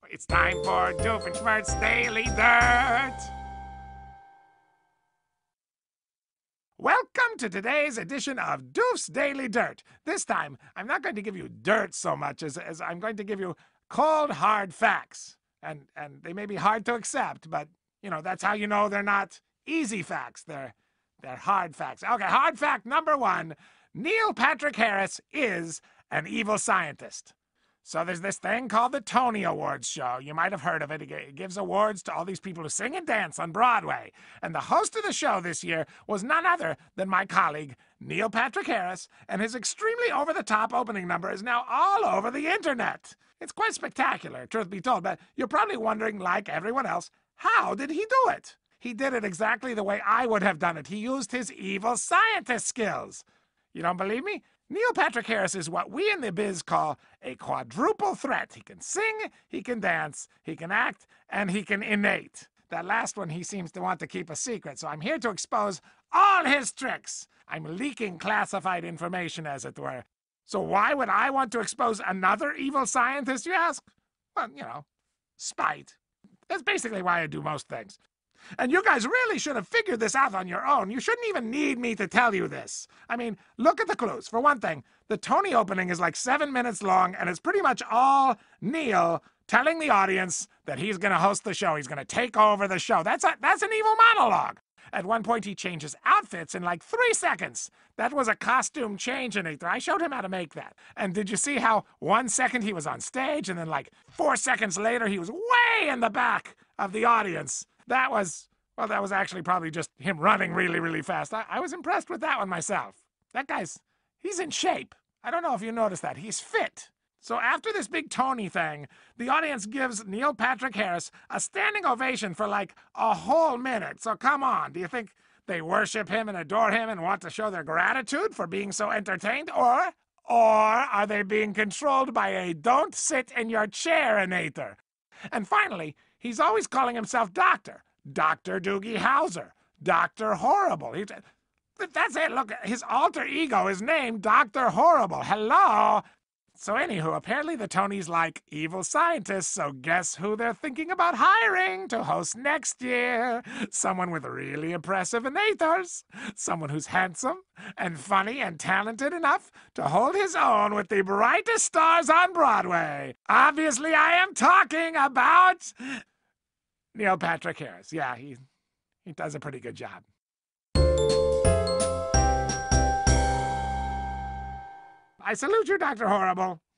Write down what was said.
It's time for Doofenshmirtz's Daily Dirt. Welcome to today's edition of Doof's Daily Dirt. This time, I'm not going to give you dirt so much as I'm going to give you cold, hard facts. And they may be hard to accept, but, you know, that's how you know they're not easy facts. They're hard facts. Okay, hard fact number one, Neil Patrick Harris is an evil scientist. So there's this thing called the Tony Awards show. You might have heard of it. It gives awards to all these people who sing and dance on Broadway. And the host of the show this year was none other than my colleague, Neil Patrick Harris, and his extremely over-the-top opening number is now all over the internet. It's quite spectacular, truth be told, but you're probably wondering, like everyone else, how did he do it? He did it exactly the way I would have done it. He used his evil scientist skills. You don't believe me? Neil Patrick Harris is what we in the biz call a quadruple threat. He can sing, he can dance, he can act, and he can innate. That last one he seems to want to keep a secret, so I'm here to expose all his tricks. I'm leaking classified information, as it were. So why would I want to expose another evil scientist, you ask? Well, you know, spite. That's basically why I do most things. And you guys really should have figured this out on your own. You shouldn't even need me to tell you this. I mean, look at the clues. For one thing, the Tony opening is like 7 minutes long, and it's pretty much all Neil telling the audience that he's going to host the show. He's going to take over the show. That's an evil monologue. At one point, he changes outfits in like 3 seconds. That was a costume change-inator. I showed him how to make that. And did you see how 1 second he was on stage, and then like 4 seconds later, he was way in the back of the audience? That was actually probably just him running really, really fast. I was impressed with that one myself. That he's in shape. I don't know if you noticed that. He's fit. So after this big Tony thing, the audience gives Neil Patrick Harris a standing ovation for like a whole minute. So come on, do you think they worship him and adore him and want to show their gratitude for being so entertained? Or are they being controlled by a don't sit in your chair-inator? And finally, he's always calling himself Dr. Doogie Howser. Dr. Horrible. That's it. Look, his alter ego is named Dr. Horrible. Hello? So anywho, apparently the Tonys like evil scientists, so guess who they're thinking about hiring to host next year? Someone with really impressive innators. Someone who's handsome and funny and talented enough to hold his own with the brightest stars on Broadway. Obviously, I am talking about Neil Patrick Harris. Yeah, he does a pretty good job. I salute you, Dr. Horrible.